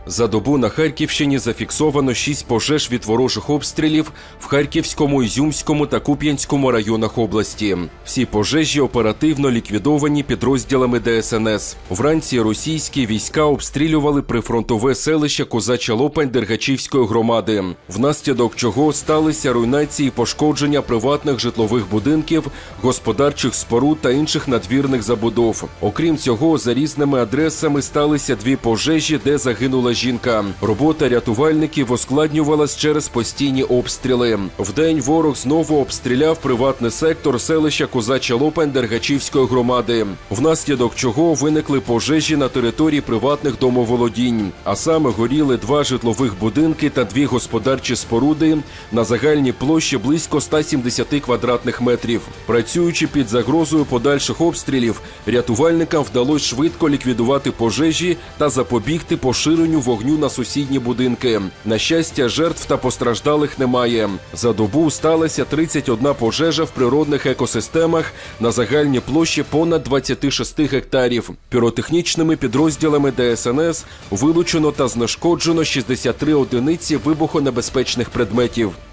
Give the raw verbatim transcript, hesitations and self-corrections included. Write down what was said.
За добу на Харківщині зафіксовано шість пожеж від ворожих обстрілів в Харківському, Ізюмському та Куп'янському районах області. Всі пожежі оперативно ліквідовані підрозділами Де Ес Ен Ес. Вранці російські війська обстрілювали прифронтове селище Козача Лопань Дергачівської громади, внаслідок чого сталися руйнації і пошкодження приватних житлових будинків, господарчих споруд та інших надвірних забудов. Окрім цього, за різними адресами сталися дві пожежі, де загинула жінка. Робота рятувальників ускладнювалась через постійні обстріли. Вдень ворог знову обстріляв приватний сектор селища Козача Лопань Дергачівської громади, внаслідок чого виникли пожежі на території приватних домоволодінь. А саме горіли два житлових будинки та дві господарчі споруди на загальній площі близько ста сімдесяти квадратних метрів. Працюючи під загрозою подальших обстрілів, рятувальникам вдалося швидко ліквідувати пожежі та запобігти поширенню вогню на сусідні будинки. На щастя, жертв та постраждалих немає. За добу сталося тридцять одна пожежа в природних екосистемах на загальній площі понад двадцяти шести гектарів. Піротехнічними підрозділами Де Ес Ен Ес вилучено та знешкоджено шістдесят три одиниці вибухонебезпечних предметів.